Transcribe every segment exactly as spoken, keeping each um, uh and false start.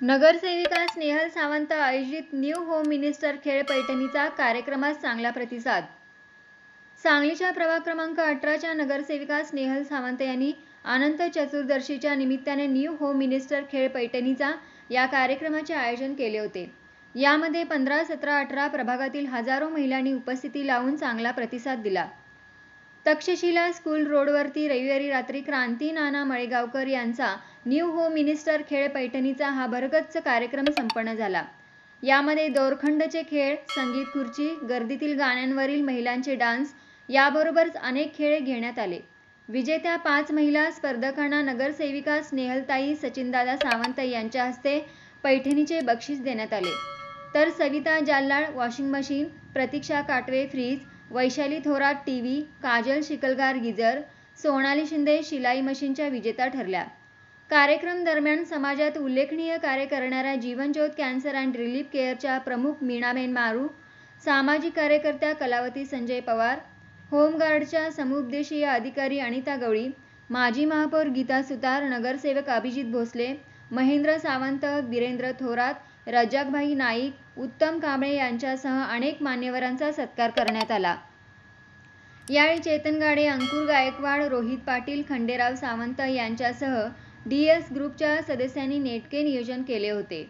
नगरसेविका स्नेहल सावंत आयोजित new home minister खेळ पैठणीचा कार्यक्रमास चांगला प्रतिसाद। सांगलीच्या प्रभाग क्रमांक अठराच्या नगरसेविका स्नेहल सावंत यांनी अनंत चतुर्दशीच्या निमित्ताने न्यू होम मिनिस्टर खेळ पैठणीचा या कार्यक्रमाचे आयोजन केले होते। यामध्ये पंधरा, सतरा, अठरा प्रभागातील हजारो महिलांनी उपस्थिती लावून चांगला प्रतिसाद दिला। तक्षशिला स्कूल रोडवरती रविवारी रात्री क्रांती नाना मळेगावकर यांचा न्यू होम मिनिस्टर खेळ पैठणीचा हा भरगच्च कार्यक्रम संपन्न झाला। यामध्ये दोरखंडचे खेळ, संगीत खुर्ची, गर्दीतील गाण्यांवरील महिलांचे डान्स याबरोबरच अनेक खेळ घेण्यात आले। विजेत्या पाच महिला स्पर्धकांना नगरसेविका स्नेहलताई सचिनदादा सावंत यांच्या हस्ते पैठणीचे बक्षीस देण्यात आले। तर Savita Jallad washing machine, Pratiksha Katwe fridge, Vaishali Thorat TV, Kajal Shikalgar geyser, Sonali Shinde शिलाई मशीनच्या विजेता ठरल्या। कार्यक्रम दरम्यान समाजात उल्लेखनीय कार्य करणाऱ्या जीवनज्योत कॅन्सर अँड रिलीफ केअरच्या प्रमुख मीनाबेन मारू, सामाजिक कार्यकर्त्या कलावती संजय पवार, होमगार्डच्या समुपदेशीय अधिकारी अनिता गवळी, माजी महापौर गीता सुतार, नगरसेवक अभिजित भोसले, महेंद्र सावंत, वीरेंद्र थोरात, रजाकभाई नाईक, उत्तम कांबळे यांच्यासह अनेक मान्यवरांचा सत्कार करण्यात आला। यावेळी चेतन गाडे, अंकुर गायकवाड, रोहित पाटील, खंडेराव सावंत यांच्यासह डी एस ग्रुपच्या सदस्यांनी नेटके नियोजन केले होते।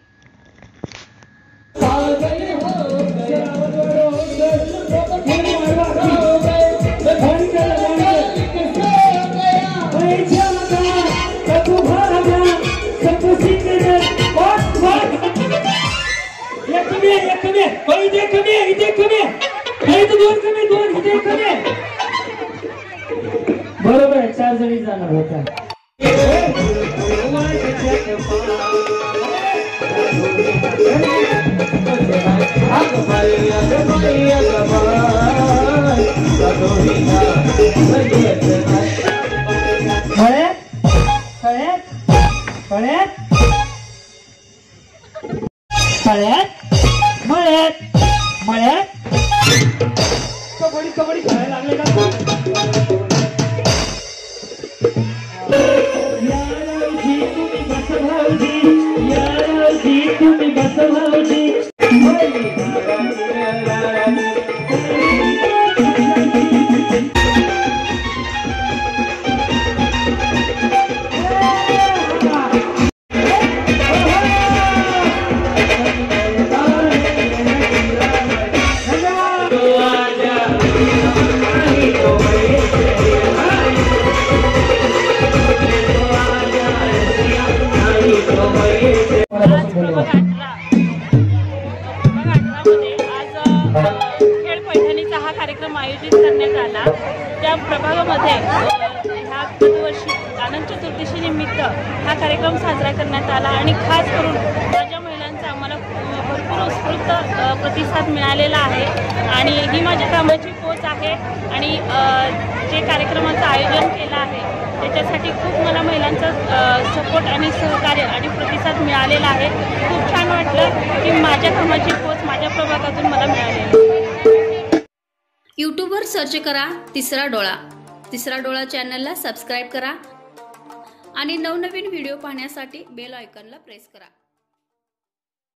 बरोबर आहे, चार जणी जाणार होत्या। कबड्डी कबड्डी खेळायला लागले का? खेळ पैठणीचा हा कार्यक्रम आयोजित करण्यात आला। त्या प्रभागामध्ये ह्या गतवर्षी अनंत चतुर्दशी निमित्त हा कार्यक्रम साजरा करण्यात आला आणि खास करून माझ्या महिलांचा आम्हाला भरपूर उत्स्फूर्त प्रतिसाद मिळालेला आहे आणि ही माझ्या कामाची पोच आहे आणि जे कार्यक्रमाचं आयोजन केलं आहे त्याच्यासाठी खूप मला महिलांचा सपोर्ट आणि सहकार्य आणि प्रतिसाद मिळालेला आहे। खूप छान वाटलं की माझ्या कामाची पोच माझ्या प्रभागातून मला मिळालेली आहे। यूट्यूबवर सर्च करा तिसरा डोळा। तिसरा डोळा चॅनलला सबस्क्राईब करा आणि नवनवीन व्हिडिओ पाहण्यासाठी बेल आयकॉनला प्रेस करा।